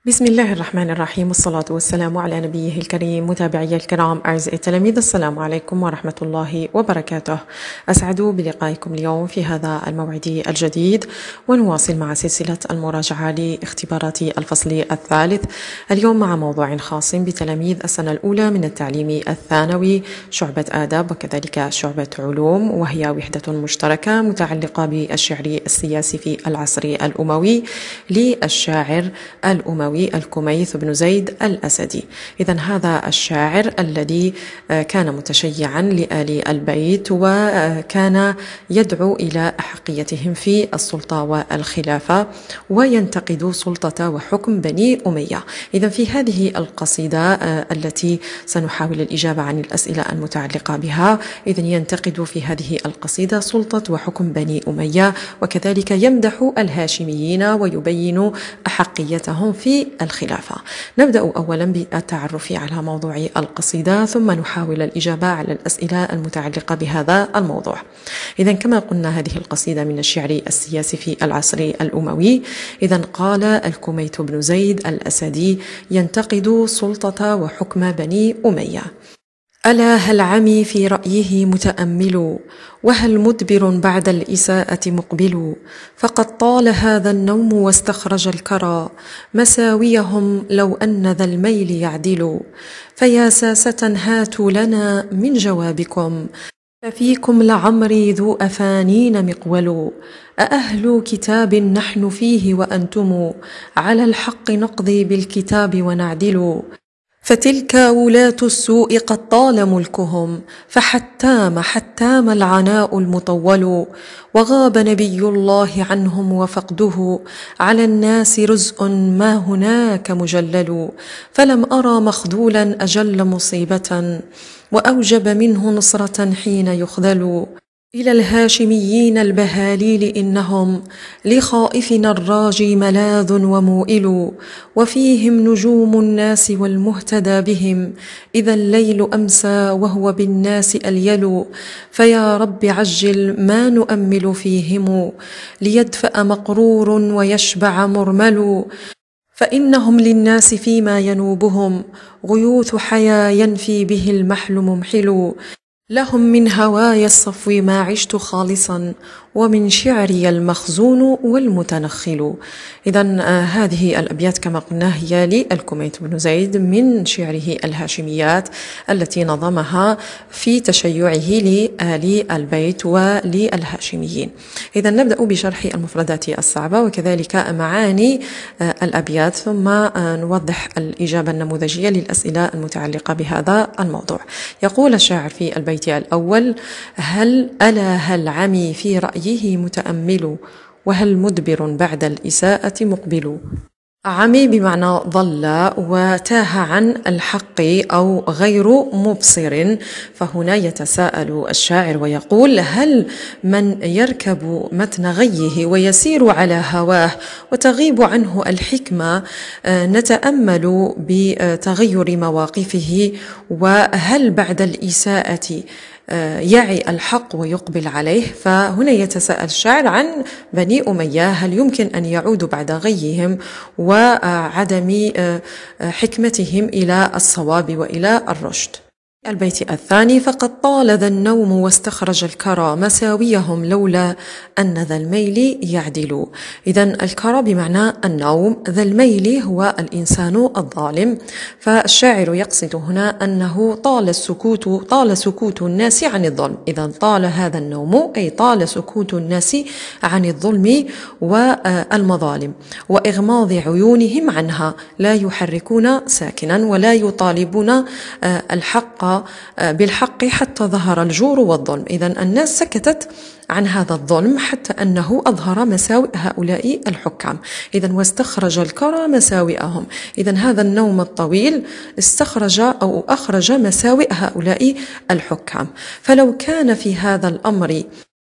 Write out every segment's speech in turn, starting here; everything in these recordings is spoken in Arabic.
بسم الله الرحمن الرحيم، والصلاة والسلام على نبيه الكريم. متابعي الكرام أعزائي التلاميذ، السلام عليكم ورحمة الله وبركاته. أسعد بلقائكم اليوم في هذا الموعد الجديد، ونواصل مع سلسلة المراجعة لاختبارات الفصل الثالث، اليوم مع موضوع خاص بتلاميذ السنة الأولى من التعليم الثانوي، شعبة آداب وكذلك شعبة علوم، وهي وحدة مشتركة متعلقة بالشعر السياسي في العصر الأموي للشاعر الأموي الكميث بن زيد الأسدي. إذن هذا الشاعر الذي كان متشيعا لآل البيت، وكان يدعو إلى أحقيتهم في السلطة والخلافة، وينتقد سلطة وحكم بني أمية. إذن في هذه القصيدة التي سنحاول الإجابة عن الأسئلة المتعلقة بها، إذن ينتقد في هذه القصيدة سلطة وحكم بني أمية، وكذلك يمدح الهاشميين ويبين أحقيتهم في الخلافة. نبدأ أولا بالتعرف على موضوع القصيدة، ثم نحاول الإجابة على الأسئلة المتعلقة بهذا الموضوع. إذن كما قلنا، هذه القصيدة من الشعر السياسي في العصر الأموي. إذن قال الكميث بن زيد الأسدي ينتقد سلطة وحكم بني أمية: ألا هل عمي في رأيه متأمل، وهل مدبر بعد الإساءة مقبل، فقد طال هذا النوم واستخرج الكرى، مساويهم لو أن ذا الميل يعدل، فيا ساسة هاتوا لنا من جوابكم، ففيكم لعمري ذو أفانين مقول، أأهل كتاب نحن فيه وأنتم، على الحق نقضي بالكتاب ونعدل، فتلك ولاة السوء قد طال ملكهم، فحتام العناء المطول، وغاب نبي الله عنهم وفقده، على الناس رزء ما هناك مجلل، فلم أرى مخذولا أجل مصيبة، وأوجب منه نصرة حين يخذل، إلى الهاشميين البهاليل إنهم لخائفنا الراجي ملاذ وموئل، وفيهم نجوم الناس والمهتدى بهم، إذا الليل أمسى وهو بالناس أليل، فيا رب عجل ما نؤمل فيهم، ليدفأ مقرور ويشبع مرمل، فإنهم للناس فيما ينوبهم، غيوث حيا ينفي به المحل ممحل، لهم من هواي الصفو ما عشت خالصا، ومن شعري المخزون والمتنخل. إذن هذه الأبيات كما قلنا هي للكميث بن زيد من شعره الهاشميات التي نظمها في تشيعه لآل البيت وللهاشميين. إذن نبدأ بشرح المفردات الصعبة وكذلك معاني الأبيات، ثم نوضح الإجابة النموذجية للأسئلة المتعلقة بهذا الموضوع. يقول الشاعر في البيت الأول: ألا هل عمي في رأيه متأمل، وهل مدبر بعد الإساءة مقبل. عمي بمعنى ضل وتاه عن الحق أو غير مبصر، فهنا يتساءل الشاعر ويقول: هل من يركب متن غيه ويسير على هواه وتغيب عنه الحكمة نتأمل بتغير مواقفه، وهل بعد الإساءة يعي الحق ويقبل عليه؟ فهنا يتساءل الشاعر عن بني أمية، هل يمكن أن يعودوا بعد غيهم وعدم حكمتهم إلى الصواب وإلى الرشد؟ البيت الثاني: فقد طال ذا النوم واستخرج الكرى، مساويهم لولا أن ذا الميل يعدل. إذن الكرى بمعنى النوم، ذا الميل هو الإنسان الظالم، فالشاعر يقصد هنا أنه طال سكوت الناس عن الظلم. إذن طال هذا النوم أي طال سكوت الناس عن الظلم والمظالم، وإغماض عيونهم عنها، لا يحركون ساكنا ولا يطالبون الحق بالحق حتى ظهر الجور والظلم. إذن الناس سكتت عن هذا الظلم حتى أنه أظهر مساوئ هؤلاء الحكام. إذن واستخرج الكرى مساوئهم، إذن هذا النوم الطويل استخرج أو أخرج مساوئ هؤلاء الحكام. فلو كان في هذا الأمر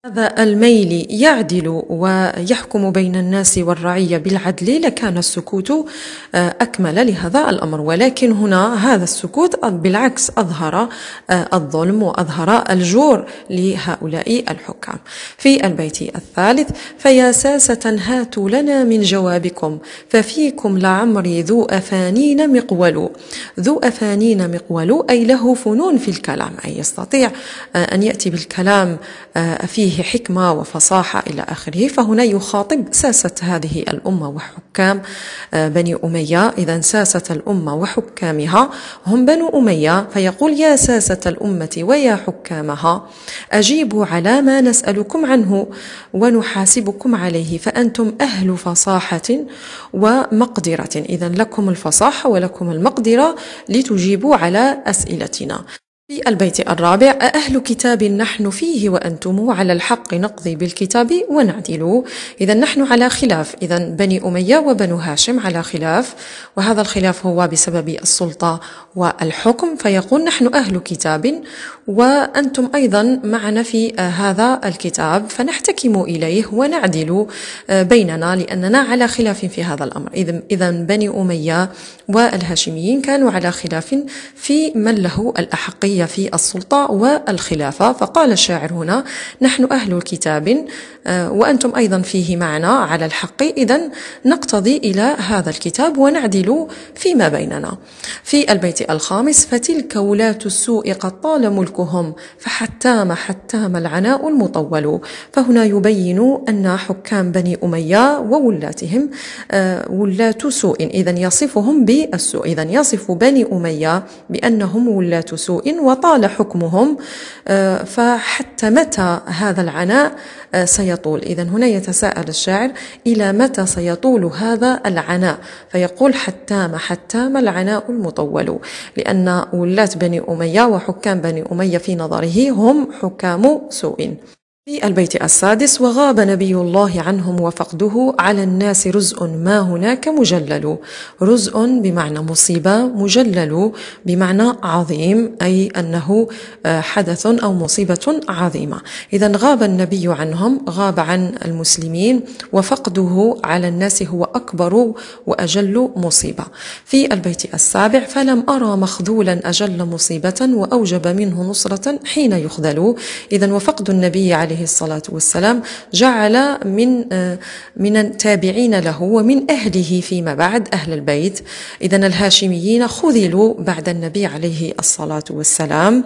هذا الميل يعدل ويحكم بين الناس والرعية بالعدل لكان السكوت أكمل لهذا الأمر، ولكن هنا هذا السكوت بالعكس أظهر الظلم وأظهر الجور لهؤلاء الحكام. في البيت الثالث: فيا ساسة هاتوا لنا من جوابكم ففيكم لعمري ذو أفانين مقول. ذو أفانين مقول أي له فنون في الكلام، أي يستطيع أن يأتي بالكلام فيه حكمة وفصاحة إلى آخره. فهنا يخاطب ساسة هذه الأمة وحكام بني أمية. إذا ساسة الأمة وحكامها هم بنو أمية، فيقول: يا ساسة الأمة ويا حكامها أجيبوا على ما نسألكم عنه ونحاسبكم عليه، فأنتم أهل فصاحة ومقدرة. إذا لكم الفصاحة ولكم المقدرة لتجيبوا على أسئلتنا. في البيت الرابع: أأهل كتاب نحن فيه وأنتم على الحق نقضي بالكتاب ونعدل. إذا نحن على خلاف، إذا بني أمية وبنو هاشم على خلاف، وهذا الخلاف هو بسبب السلطة والحكم. فيقول: نحن أهل كتاب وأنتم أيضا معنا في هذا الكتاب، فنحتكم إليه ونعدل بيننا لأننا على خلاف في هذا الأمر. إذا بني أمية والهاشميين كانوا على خلاف في من له الأحقية في السلطة والخلافة. فقال الشاعر هنا: نحن أهل الكتاب وأنتم أيضا فيه معنا على الحق، إذا نقتضي إلى هذا الكتاب ونعدل فيما بيننا. في البيت الخامس: فتلك ولاة السوء قد طال ملكهم فحتام العناء المطول. فهنا يبين أن حكام بني أمية وولاتهم ولاة سوء، إذا يصفهم بالسوء. إذا يصف بني أمية بأنهم ولاة سوء وطال حكمهم، فحتى متى هذا العناء سيطول؟ إذا هنا يتساءل الشاعر: إلى متى سيطول هذا العناء؟ فيقول: حتام العناء المطول، لأن ولاة بني أمية وحكام بني أمية في نظره هم حكام سوء. في البيت السادس: وغاب نبي الله عنهم وفقده على الناس رزء ما هناك مجلل. رزء بمعنى مصيبة، مجلل بمعنى عظيم، أي أنه حدث أو مصيبة عظيمة. إذا غاب النبي عنهم، غاب عن المسلمين، وفقده على الناس هو أكبر وأجل مصيبة. في البيت السابع: فلم أرى مخذولا أجل مصيبة وأوجب منه نصرة حين يخذل. إذا وفقد النبي عليه الصلاة والسلام جعل من التابعين له ومن أهله فيما بعد أهل البيت. إذن الهاشميين خذلوا بعد النبي عليه الصلاة والسلام،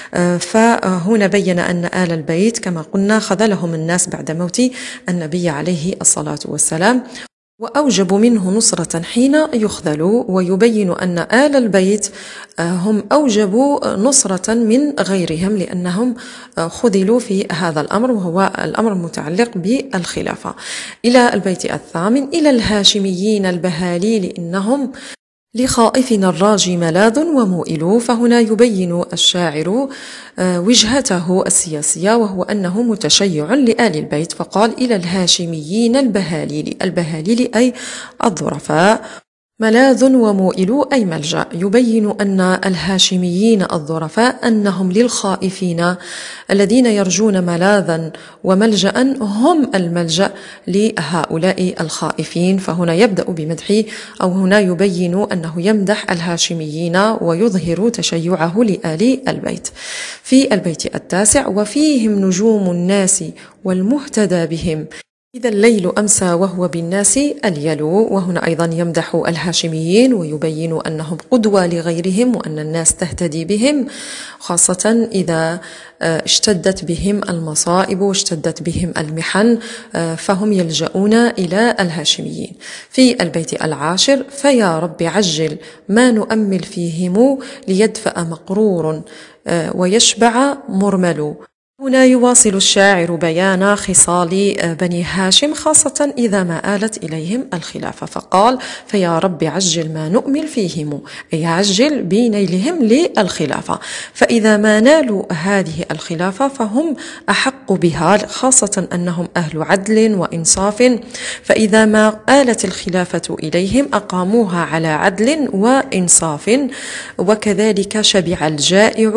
فهنا بين أن آل البيت كما قلنا خذلهم الناس بعد موت النبي عليه الصلاة والسلام، وأوجب منه نصرة حين يخذل. ويبين أن آل البيت هم أوجبوا نصرة من غيرهم لأنهم خذلوا في هذا الأمر، وهو الأمر المتعلق بالخلافة. إلى البيت الثامن: إلى الهاشميين البهاليل إنهم لخائفنا الراجي ملاذ ومؤل. فهنا يبين الشاعر وجهته السياسية، وهو أنه متشيع لآل البيت، فقال: إلى الهاشميين البهاليل. البهاليل أي الظرفاء، ملاذ ومؤل أي ملجأ. يبين أن الهاشميين الظرفاء أنهم للخائفين الذين يرجون ملاذا وملجأ هم الملجأ لهؤلاء الخائفين. فهنا يبدأ بمدح، أو هنا يبين أنه يمدح الهاشميين ويظهر تشيعه لآل البيت. في البيت التاسع: وفيهم نجوم الناس والمهتدى بهم إذا الليل أمسى وهو بالناس أليل. وهنا أيضا يمدح الهاشميين ويبين أنهم قدوة لغيرهم وأن الناس تهتدي بهم، خاصة إذا اشتدت بهم المصائب واشتدت بهم المحن، فهم يلجؤون إلى الهاشميين. في البيت العاشر: فيا رب عجل ما نؤمل فيهم ليدفأ مقرور ويشبع مرمل. هنا يواصل الشاعر بيان خصال بني هاشم خاصة إذا ما آلت إليهم الخلافة، فقال: فيا رب عجل ما نؤمل فيهم، أي عجل بنيلهم للخلافة، فإذا ما نالوا هذه الخلافة فهم أحق أحق بها، خاصة أنهم أهل عدل وإنصاف، فإذا ما آلت الخلافة إليهم أقاموها على عدل وإنصاف، وكذلك شبع الجائع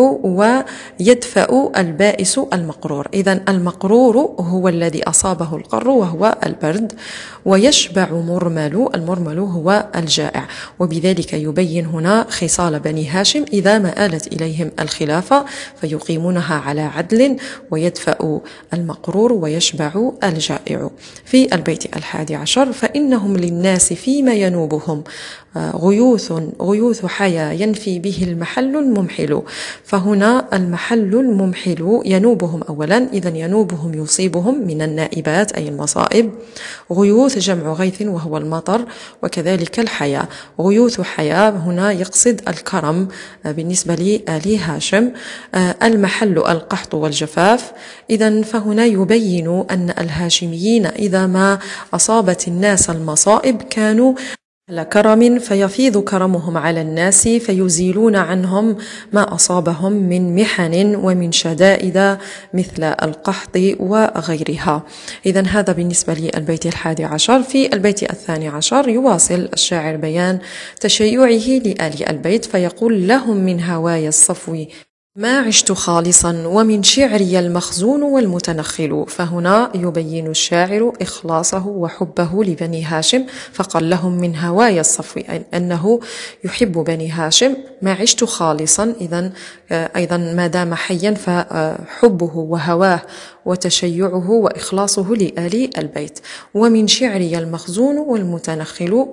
ويدفأ البائس المقرور. إذن المقرور هو الذي أصابه القر وهو البرد، ويشبع المرمل هو الجائع. وبذلك يبين هنا خصال بني هاشم إذا ما آلت إليهم الخلافة فيقيمونها على عدل، ويدفأ المقرور ويشبع الجائع. في البيت 11: فإنهم للناس فيما ينوبهم غيوث حيا ينفي به المحل الممحل. فهنا المحل الممحل ينوبهم أولا، إذن ينوبهم يصيبهم من النائبات أي المصائب. غيوث جمع غيث وهو المطر، وكذلك الحيا. غيوث حيا هنا يقصد الكرم بالنسبة لآل هاشم. المحل القحط والجفاف. إذن فهنا يبين أن الهاشميين إذا ما أصابت الناس المصائب كانوا على كرم، فيفيض كرمهم على الناس فيزيلون عنهم ما أصابهم من محن ومن شدائد مثل القحط وغيرها. إذن هذا بالنسبة للبيت 11. في البيت 12 يواصل الشاعر بيان تشيعه لآل البيت، فيقول: لهم من هواي الصفو ما عشت خالصا ومن شعري المخزون والمتنخل. فهنا يبين الشاعر إخلاصه وحبه لبني هاشم، فقال: لهم من هواي الصفو، أنه يحب بني هاشم. ما عشت خالصا، إذن أيضا ما دام حيا فحبه وهواه وتشيعه وإخلاصه لآل البيت. ومن شعري المخزون والمتنخل،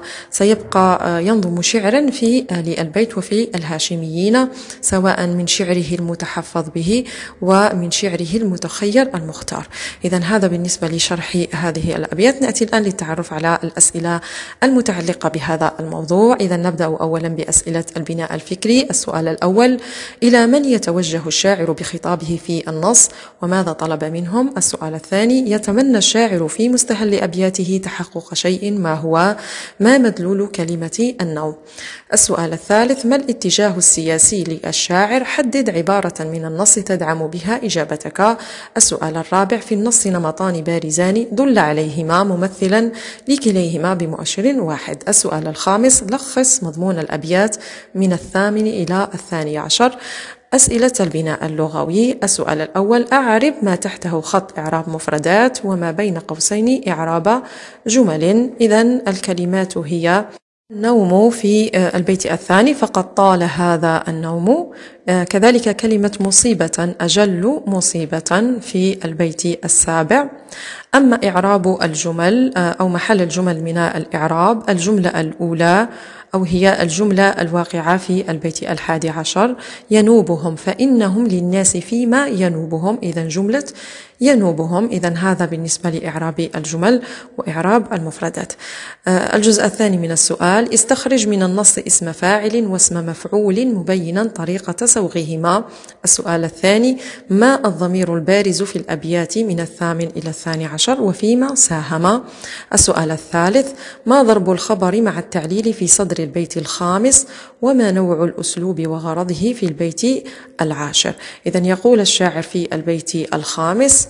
وسيبقى ينظم شعرا في آل البيت وفي الهاشميين، سواء من شعره المتحفظ به ومن شعره المتخير المختار. إذن هذا بالنسبة لشرح هذه الأبيات. نأتي الآن للتعرف على الأسئلة المتعلقة بهذا الموضوع. إذن نبدأ أولا بأسئلة البناء الفكري. السؤال الأول: إلى من يتوجه الشاعر بخطابه في النص وماذا طلب منهم؟ السؤال الثاني: يتمنى الشاعر في مستهل أبياته تحقق شيء، ما هو؟ ما مدلول كلمة النوم؟ السؤال الثالث: ما الاتجاه السياسي للشاعر؟ حدد عبارة من النص تدعم بها إجابتك. السؤال الرابع: في النص نمطان بارزان دل عليهما ممثلا لكليهما بمؤشر واحد. السؤال الخامس: لخص مضمون الأبيات من 8 إلى 12. أسئلة البناء اللغوي. السؤال الأول: أعرب ما تحته خط إعراب مفردات وما بين قوسين إعراب جمل. إذن الكلمات هي: النوم في البيت الثاني، فقد طال هذا النوم. كذلك كلمة مصيبة، أجل مصيبة في البيت السابع. أما إعراب الجمل أو محل الجمل من الإعراب: الجملة الأولى أو هي الجملة الواقعة في البيت 11: ينوبهم، فإنهم للناس فيما ينوبهم. إذن جملة ينوبهم. إذن هذا بالنسبة لإعراب الجمل وإعراب المفردات. الجزء الثاني من السؤال: استخرج من النص اسم فاعل واسم مفعول مبينا طريقة سوغهما. السؤال الثاني: ما الضمير البارز في الأبيات من 8 إلى 12 وفيما ساهم؟ السؤال الثالث: ما ضرب الخبر مع التعليل في صدر البيت الخامس؟ وما نوع الأسلوب وغرضه في البيت 10؟ إذن يقول الشاعر في البيت الخامس: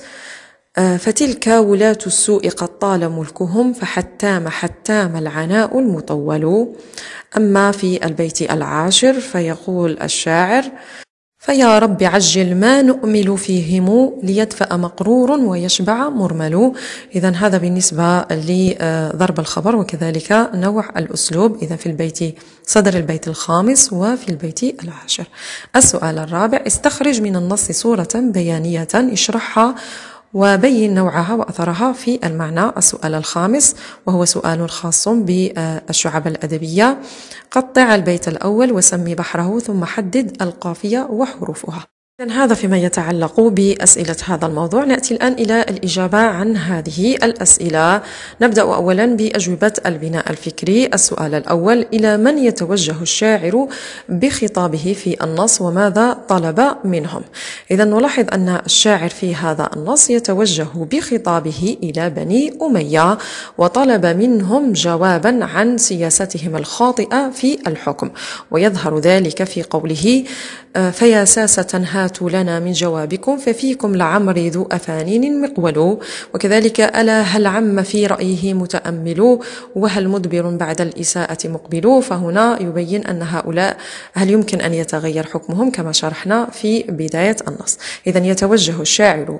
فتلك ولاة السوء قد طال ملكهم، فحتام العناء المطول. أما في البيت 10 فيقول الشاعر: فيا رب عجل ما نؤمل فيهم، ليدفأ مقرور ويشبع مرمل. إذن هذا بالنسبة لضرب الخبر وكذلك نوع الأسلوب، إذا في البيت صدر البيت الخامس وفي البيت 10. السؤال الرابع: استخرج من النص صورة بيانية اشرحها وبين نوعها وأثرها في المعنى. السؤال الخامس وهو سؤال خاص بالشعب الأدبية: قطع البيت الأول وسمي بحره ثم حدد القافية وحروفها. هذا فيما يتعلق بأسئلة هذا الموضوع. نأتي الآن إلى الإجابة عن هذه الأسئلة. نبدأ أولا بأجوبة البناء الفكري. السؤال الأول: إلى من يتوجه الشاعر بخطابه في النص وماذا طلب منهم؟ إذن نلاحظ أن الشاعر في هذا النص يتوجه بخطابه إلى بني أمية، وطلب منهم جوابا عن سياستهم الخاطئة في الحكم، ويظهر ذلك في قوله: فيا ساسة هاتوا لنا من جوابكم ففيكم لعمري ذو أفانين مقول. وكذلك ألا هل عم في رأيه متأمل وهل مدبر بعد الإساءة مقبل. فهنا يبين أن هؤلاء هل يمكن أن يتغير حكمهم كما شرحنا في بداية النص. إذن يتوجه الشاعر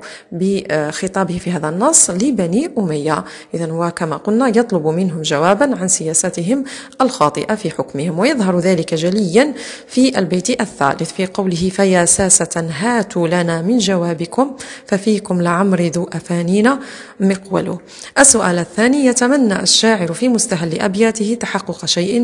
بخطابه في هذا النص لبني أمية، إذن وكما قلنا يطلب منهم جوابا عن سياستهم الخاطئة في حكمهم. ويظهر ذلك جليا في البيت الثالث في قوله فيا ساسة هاتوا لنا من جوابكم ففيكم لعمري ذو أفانين مقول. السؤال الثاني، يتمنى الشاعر في مستهل أبياته تحقق شيء،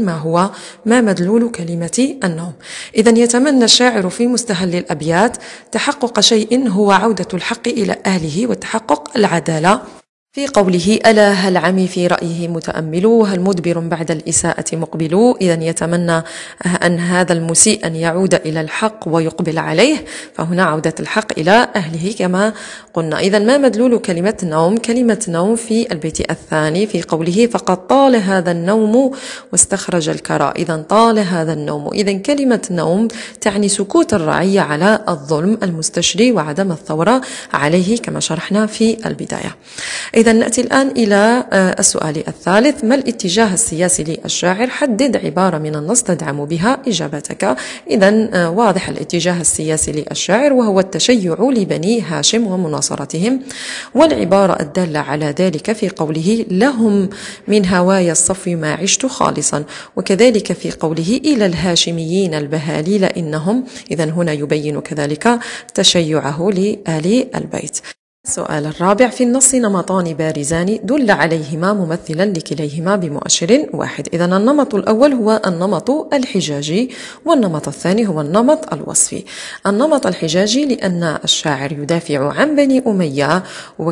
ما مدلول كلمة النوم؟ إذن يتمنى الشاعر في مستهل الأبيات تحقق شيء هو عودة الحق إلى أهله وتحقق العدالة في قوله ألا هل عمي في رأيه متأمل وهل مدبر بعد الإساءة مقبل. إذن يتمنى أن هذا المسيء أن يعود إلى الحق ويقبل عليه، فهنا عودة الحق إلى أهله كما قلنا. إذن ما مدلول كلمة نوم؟ كلمة نوم في البيت الثاني في قوله فقد طال هذا النوم واستخرج الكرى. إذن طال هذا النوم، إذن كلمة نوم تعني سكوت الرعية على الظلم المستشري وعدم الثورة عليه كما شرحنا في البداية. إذا نأتي الآن إلى السؤال الثالث، ما الاتجاه السياسي للشاعر؟ حدد عبارة من النص تدعم بها إجابتك. إذا واضح الاتجاه السياسي للشاعر وهو التشيع لبني هاشم ومناصرتهم، والعبارة الدالة على ذلك في قوله لهم من هوايا الصفو ما عشت خالصا، وكذلك في قوله إلى الهاشميين البهاليل إنهم. إذا هنا يبين كذلك تشيعه لآل البيت. السؤال الرابع، في النص نمطان بارزان دل عليهما ممثلا لكليهما بمؤشر واحد. إذا النمط الأول هو النمط الحجاجي، والنمط الثاني هو النمط الوصفي. النمط الحجاجي لأن الشاعر يدافع عن بني أمية،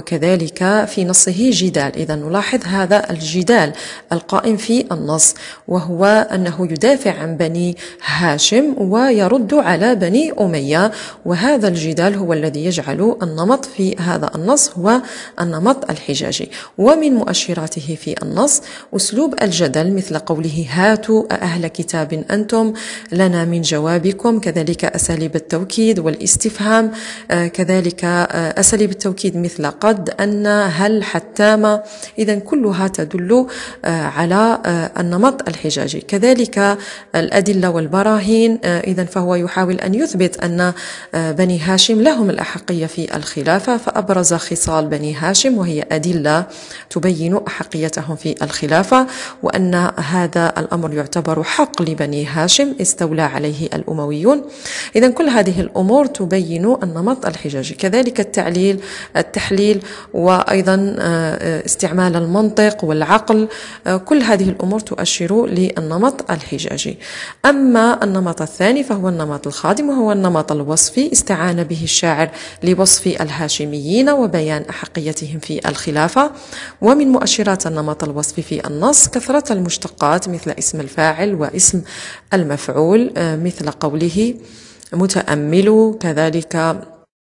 وكذلك في نصه جدال. إذا نلاحظ هذا الجدال القائم في النص، وهو أنه يدافع عن بني هاشم ويرد على بني أمية، وهذا الجدال هو الذي يجعل النمط في هذا النص هو النمط الحجاجي. ومن مؤشراته في النص أسلوب الجدل، مثل قوله هاتوا أهل كتاب أنتم لنا من جوابكم، كذلك أساليب التوكيد والاستفهام، كذلك أساليب التوكيد مثل قد أن هل حتى ما. إذا كلها تدل على النمط الحجاجي. كذلك الأدلة والبراهين، إذا فهو يحاول أن يثبت أن بني هاشم لهم الأحقية في الخلافة، فأبرز خصال بني هاشم وهي أدلة تبين أحقيتهم في الخلافة، وأن هذا الأمر يعتبر حق لبني هاشم استولى عليه الأمويون. إذن كل هذه الأمور تبين النمط الحجاجي. كذلك التحليل وأيضا استعمال المنطق والعقل، كل هذه الأمور تؤشر للنمط الحجاجي. أما النمط الثاني فهو النمط الخادم، وهو النمط الوصفي استعان به الشاعر لوصف الهاشميين وبيان أحقيتهم في الخلافة. ومن مؤشرات النمط الوصفي في النص كثرة المشتقات مثل اسم الفاعل واسم المفعول، مثل قوله متأمل، كذلك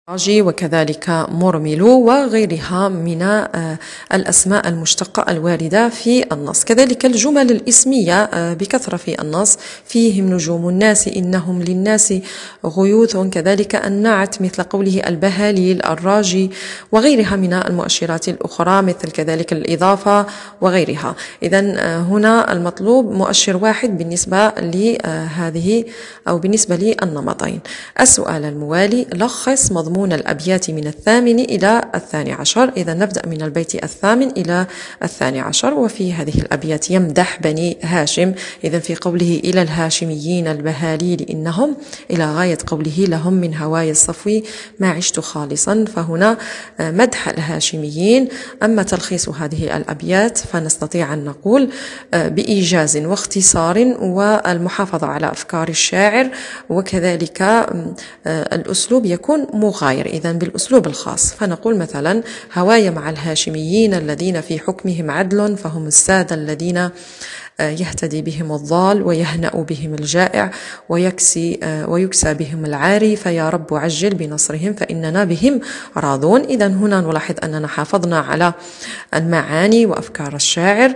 وكذلك مرمل، وغيرها من الأسماء المشتقة الواردة في النص. كذلك الجمل الإسمية بكثرة في النص، فيهم نجوم الناس إنهم للناس غيوث، كذلك النعت مثل قوله البهاليل الراجي، وغيرها من المؤشرات الأخرى مثل كذلك الإضافة وغيرها. إذن هنا المطلوب مؤشر واحد بالنسبة لهذه أو بالنسبة للنمطين. السؤال الموالي، لخص مضمون الأبيات من 8 إلى 12. إذا نبدأ من البيت 8 إلى 12، وفي هذه الأبيات يمدح بني هاشم. إذا في قوله إلى الهاشميين البهاليل إنهم إلى غاية قوله لهم من هوايا الصفو ما عشت خالصا، فهنا مدح الهاشميين. أما تلخيص هذه الأبيات فنستطيع أن نقول بإيجاز واختصار والمحافظة على أفكار الشاعر، وكذلك الأسلوب يكون مغاير إذن بالأسلوب الخاص. فنقول مثلا هوايا مع الهاشميين الذين في حكمهم عدل، فهم السادة الذين يهتدي بهم الضال ويهنأ بهم الجائع ويكسى بهم العاري، فيا رب عجل بنصرهم فإننا بهم راضون. إذا هنا نلاحظ أننا حافظنا على المعاني وأفكار الشاعر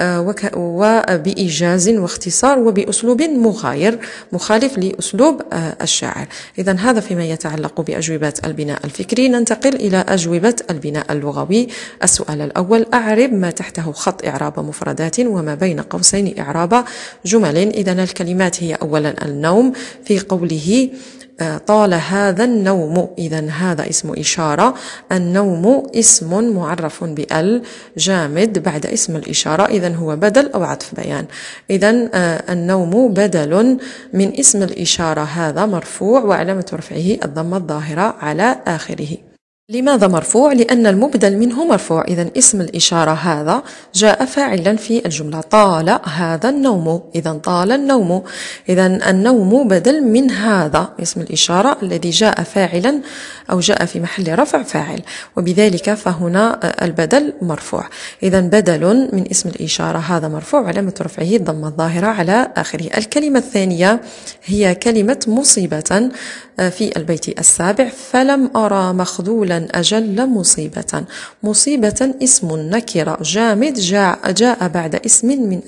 وبإيجاز واختصار وبأسلوب مغاير مخالف لأسلوب الشاعر. إذا هذا فيما يتعلق بأجوبة البناء الفكري. ننتقل إلى أجوبة البناء اللغوي. السؤال الأول: أعرب ما تحته خط إعراب مفردات وما بين قوسين إعراب جمل. إذا الكلمات هي أولا النوم، في قوله طال هذا النوم، إذا هذا اسم إشارة، النوم اسم معرف بال جامد بعد اسم الإشارة، إذا هو بدل أو عطف بيان. إذا النوم بدل من اسم الإشارة، هذا مرفوع وعلامة رفعه الضمة الظاهرة على آخره. لماذا مرفوع؟ لأن المبدل منه مرفوع. إذا اسم الإشارة هذا جاء فاعلا في الجملة، طال هذا النوم، إذا طال النوم. إذا النوم بدل من هذا اسم الإشارة الذي جاء فاعلا أو جاء في محل رفع فاعل، وبذلك فهنا البدل مرفوع. إذا بدل من اسم الإشارة هذا مرفوع علامة رفعه الضمة الظاهرة على آخره. الكلمة الثانية هي كلمة مصيبة في البيت السابع: فلم أرى مخذولا أجل مصيبة. مصيبة اسم نكرة جامد جاء بعد اسم من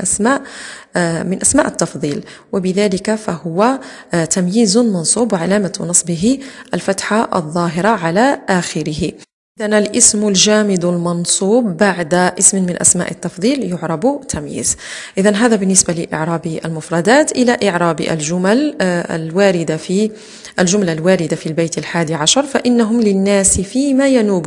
أسماء التفضيل، وبذلك فهو تمييز منصوب وعلامة نصبه الفتحة الظاهرة على آخره. إذن الاسم الجامد المنصوب بعد اسم من أسماء التفضيل يعرب تمييز. إذن هذا بالنسبة لإعراب المفردات. إلى إعراب الجمل الواردة في الجملة الواردة في البيت 11: فإنهم للناس فيما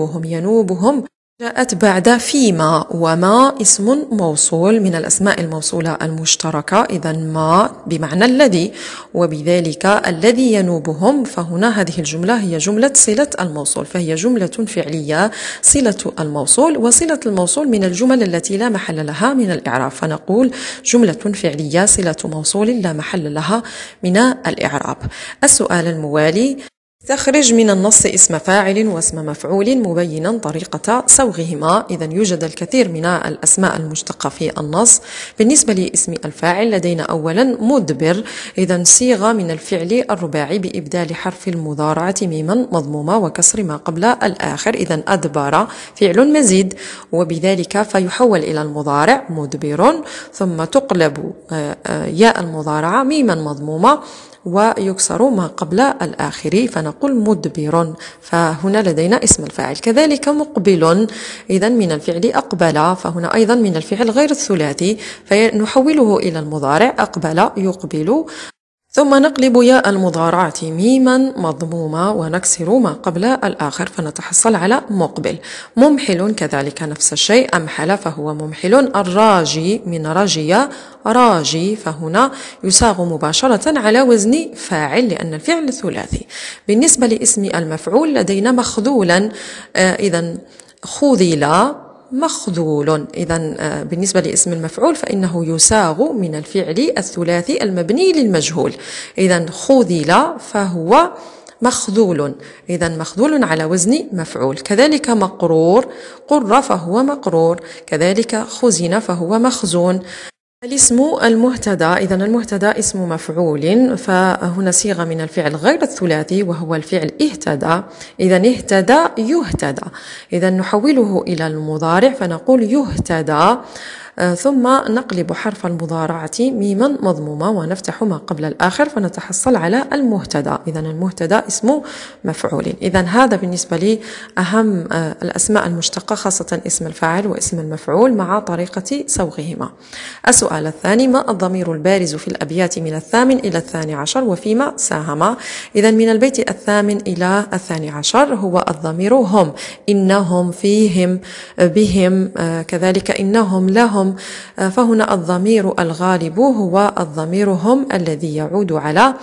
ينوبهم جاءت بعد فيما، وما اسم موصول من الأسماء الموصولة المشتركة، إذا ما بمعنى الذي، وبذلك الذي ينوبهم، فهنا هذه الجملة هي جملة صلة الموصول، فهي جملة فعلية صلة الموصول، وصلة الموصول من الجمل التي لا محل لها من الإعراب، فنقول جملة فعلية صلة موصول لا محل لها من الإعراب. السؤال الموالي: استخرج من النص اسم فاعل واسم مفعول مبينا طريقة صوغهما. إذا يوجد الكثير من الأسماء المشتقة في النص. بالنسبة لاسم الفاعل لدينا أولا مدبر، إذا صيغة من الفعل الرباعي بإبدال حرف المضارعة ميما مضمومة وكسر ما قبل الآخر، إذا أدبر فعل مزيد، وبذلك فيحول إلى المضارع مدبر، ثم تقلب ياء المضارعة ميما مضمومة ويكسر ما قبل الآخر، فنقول مدبر، فهنا لدينا اسم الفاعل. كذلك مقبل، إذا من الفعل أقبل، فهنا أيضا من الفعل غير الثلاثي، فنحوله إلى المضارع أقبل يقبل، ثم نقلب ياء المضارعة ميما مضمومة ونكسر ما قبل الآخر، فنتحصل على مقبل. ممحل كذلك نفس الشيء، أمحل فهو ممحل. الراجي من رجي راجي، فهنا يصاغ مباشرة على وزن فاعل لأن الفعل ثلاثي. بالنسبة لاسم المفعول لدينا مخذولا، إذا خذل مخذول، إذا بالنسبة لاسم المفعول فإنه يساغ من الفعل الثلاثي المبني للمجهول، إذا خذل فهو مخذول، إذا مخذول على وزن مفعول. كذلك مقرور، قر فهو مقرور، كذلك خزن فهو مخزون. الاسم المهتدى، إذا المهتدى اسم مفعول، فهنا صيغة من الفعل غير الثلاثي وهو الفعل اهتدى، إذا اهتدى يهتدى، إذا نحوله إلى المضارع فنقول يهتدى، ثم نقلب حرف المضارعة ميما مضمومة ونفتح ما قبل الآخر فنتحصل على المهتدى، إذا المهتدى اسم مفعول. إذا هذا بالنسبة لي أهم الأسماء المشتقة، خاصة اسم الفاعل واسم المفعول مع طريقة صوغهما. السؤال الثاني: ما الضمير البارز في الأبيات من 8 إلى 12 وفيما ساهم؟ إذا من البيت 8 إلى 12 هو الضمير هم، إنهم، فيهم، بهم، كذلك إنهم، لهم، فهنا الضمير الغالب هو الضمير هم الذي يعود على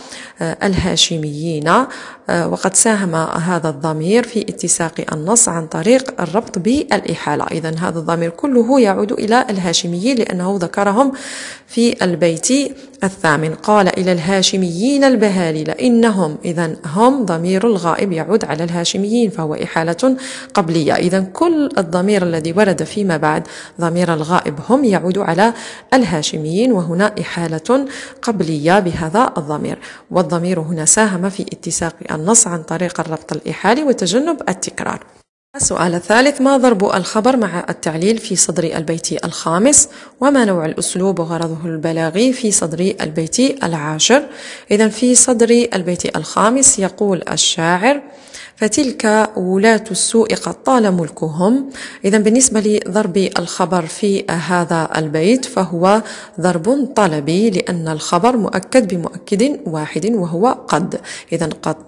الهاشميين، وقد ساهم هذا الضمير في اتساق النص عن طريق الربط بالإحالة، إذا هذا الضمير كله يعود إلى الهاشميين لأنه ذكرهم في البيت الثامن. قال إلى الهاشميين البهاليل إنهم، إذن هم ضمير الغائب يعود على الهاشميين فهو إحالة قبلية. إذن كل الضمير الذي ورد فيما بعد ضمير الغائب هم يعود على الهاشميين، وهنا إحالة قبلية بهذا الضمير. والضمير هنا ساهم في اتساق النص عن طريق الربط الإحالي وتجنب التكرار. السؤال الثالث: ما ضرب الخبر مع التعليل في صدر البيت الخامس؟ وما نوع الأسلوب وغرضه البلاغي في صدر البيت العاشر؟ إذن في صدر البيت الخامس يقول الشاعر: فتلك ولاة السوء قد طال ملكهم. إذن بالنسبة لضرب الخبر في هذا البيت فهو ضرب طلبي، لأن الخبر مؤكد بمؤكد واحد وهو قد. إذن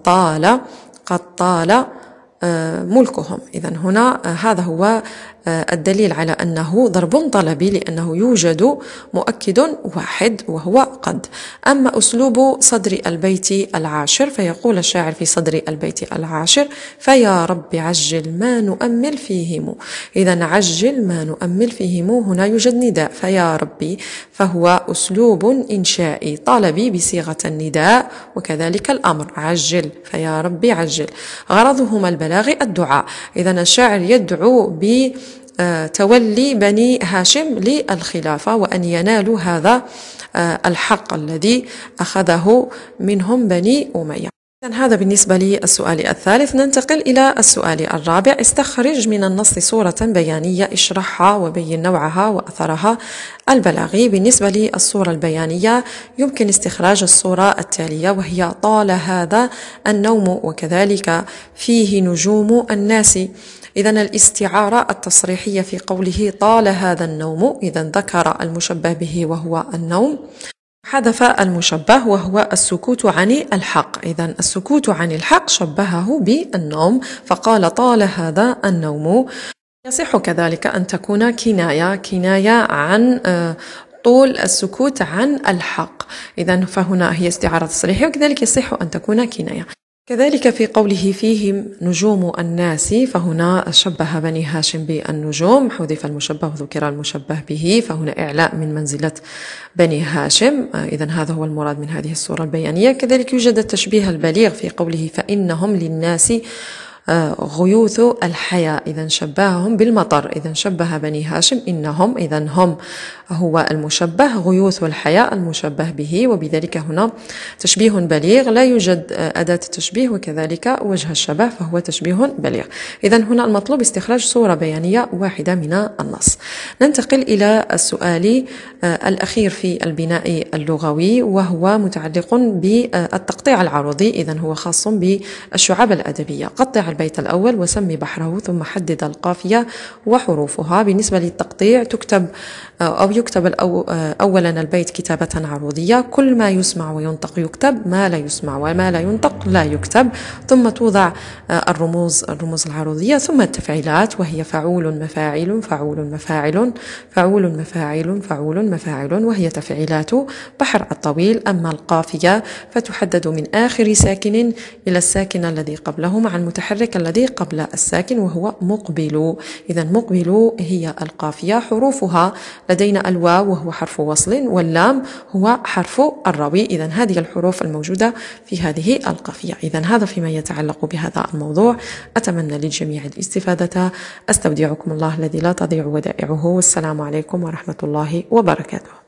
قد طال ملكهم. إذن هنا هذا هو الدليل على أنه ضرب طلبي، لأنه يوجد مؤكد واحد وهو قد. أما أسلوب صدر البيت العاشر فيقول الشاعر في صدر البيت العاشر: فيا رب عجل ما نؤمل فيهم. إذن عجل ما نؤمل فيهم هنا يوجد نداء فيا ربي، فهو أسلوب إنشائي طلبي بصيغة النداء، وكذلك الأمر عجل فيا ربي عجل. غرضهما البلاغي الدعاء. إذن الشاعر يدعو بتولي بني هاشم للخلافة وأن ينالوا هذا الحق الذي أخذه منهم بني أمية. هذا بالنسبة للسؤال الثالث. ننتقل إلى السؤال الرابع: استخرج من النص صورة بيانية اشرحها وبين نوعها وأثرها البلاغي. بالنسبة للصورة البيانية يمكن استخراج الصورة التالية، وهي: طال هذا النوم وكذلك فيه نجوم الناس. إذن الاستعارة التصريحية في قوله طال هذا النوم، إذن ذكر المشبه به وهو النوم، حذف المشبه وهو السكوت عن الحق. إذن السكوت عن الحق شبهه بالنوم فقال طال هذا النوم. يصح كذلك أن تكون كناية عن طول السكوت عن الحق. إذن فهنا هي استعارة تصريحية، وكذلك يصح أن تكون كناية. كذلك في قوله فيهم نجوم الناس، فهنا شبه بني هاشم بالنجوم، حذف المشبه وذكر المشبه به، فهنا إعلاء من منزلة بني هاشم. إذن هذا هو المراد من هذه الصورة البيانية. كذلك يوجد التشبيه البليغ في قوله فإنهم للناس غيوث الحياة. إذن شبههم بالمطر. إذن شبه بني هاشم إنهم، إذن هم هو المشبه، غيوث الحياة المشبه به، وبذلك هنا تشبيه بليغ لا يوجد أداة التشبيه، وكذلك وجه الشبه فهو تشبيه بليغ. إذن هنا المطلوب استخراج صورة بيانية واحدة من النص. ننتقل إلى السؤال الأخير في البناء اللغوي، وهو متعلق بالتقطيع العروضي. إذن هو خاص بالشعاب الأدبية. قطع البيت الأول وسمي بحره ثم حدد القافية وحروفها. بالنسبة للتقطيع يكتب أولا البيت كتابة عروضية، كل ما يسمع وينطق يكتب، ما لا يسمع وما لا ينطق لا يكتب. ثم توضع الرموز العروضية، ثم التفعيلات وهي فعول مفاعل فعول مفاعل فعول مفاعل فعول مفاعل، وهي تفعيلات بحر الطويل. أما القافية فتحدد من آخر ساكن إلى الساكن الذي قبله مع المتحرك الذي قبل الساكن وهو مقبل. إذا مقبل هي القافية. حروفها لدينا الواو وهو حرف وصل، واللام هو حرف الروي. إذا هذه الحروف الموجودة في هذه القافية. إذا هذا فيما يتعلق بهذا الموضوع. أتمنى للجميع الاستفادة. أستودعكم الله الذي لا تضيع ودائعه، والسلام عليكم ورحمة الله وبركاته.